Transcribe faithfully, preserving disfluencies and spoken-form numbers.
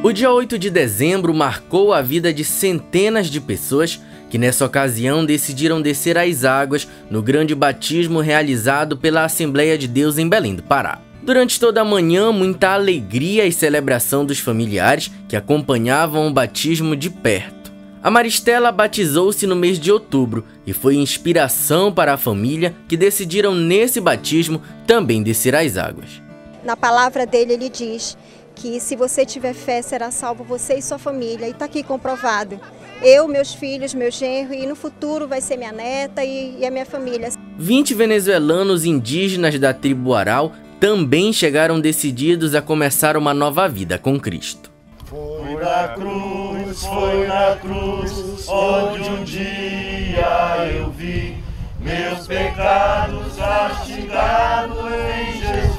O dia oito de dezembro marcou a vida de centenas de pessoas que nessa ocasião decidiram descer às águas no grande batismo realizado pela Assembleia de Deus em Belém do Pará. Durante toda a manhã, muita alegria e celebração dos familiares que acompanhavam o batismo de perto. A Maristela batizou-se no mês de outubro e foi inspiração para a família que decidiram nesse batismo também descer às águas. Na palavra dele ele diz que se você tiver fé será salvo você e sua família, e está aqui comprovado. Eu, meus filhos, meu genro, e no futuro vai ser minha neta e, e a minha família. vinte venezuelanos indígenas da tribo Aral também chegaram decididos a começar uma nova vida com Cristo. Foi na cruz, foi na cruz, onde um dia eu vi meus pecados castigados em Jesus.